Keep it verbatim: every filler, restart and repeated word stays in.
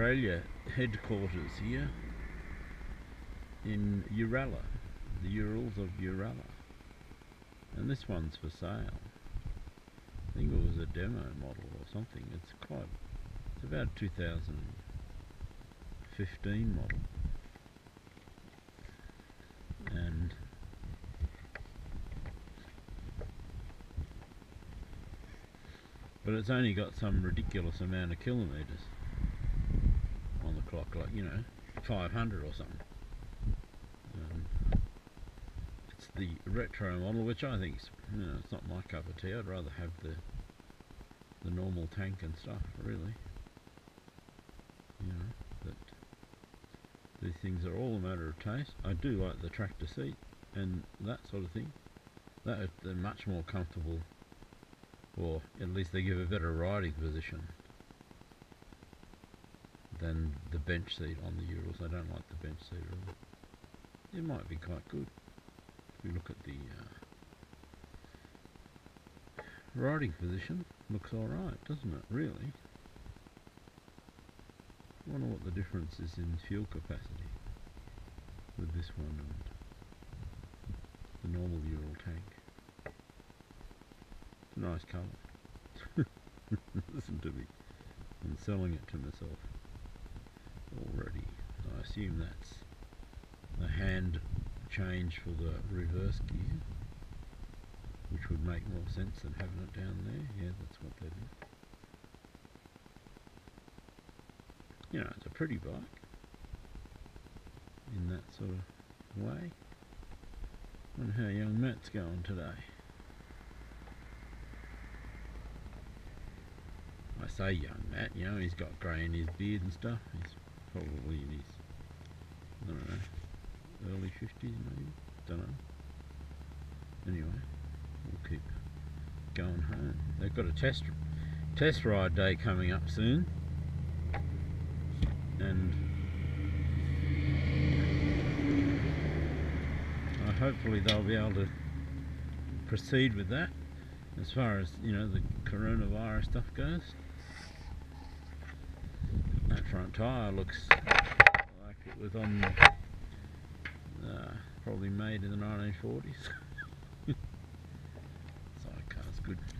Australia headquarters here in Uralla, the Urals of Uralla, and this one's for sale. I think it was a demo model or something. It's quite, it's about a two thousand fifteen model, and but it's only got some ridiculous amount of kilometres on the clock, like, you know, five hundred or something. Um, it's the retro model, which I think is, you know, it's not my cup of tea. I'd rather have the the normal tank and stuff, really. You know, but these things are all a matter of taste. I do like the tractor seat and that sort of thing. That they're much more comfortable, or at least they give a better riding position than the bench seat on the Urals. I don't like the bench seat at all. It might be quite good if we look at the uh, riding position. Looks alright, doesn't it, really? I wonder what the difference is in fuel capacity with this one and the normal Ural tank. It's a nice colour. Listen to me. I'm selling it to myself already. I assume that's the hand change for the reverse gear, which would make more sense than having it down there. Yeah, that's what that is. You know, it's a pretty bike in that sort of way. I wonder how young Matt's going today. I say young Matt, you know, he's got grey in his beard and stuff. He's probably in his, I don't know, early fifties maybe, don't know. Anyway, we'll keep going home. They've got a test test ride day coming up soon, and uh, hopefully they'll be able to proceed with that as far as, you know, the coronavirus stuff goes. That front tyre looks like it was on uh, probably made in the nineteen forties. Sidecar's good.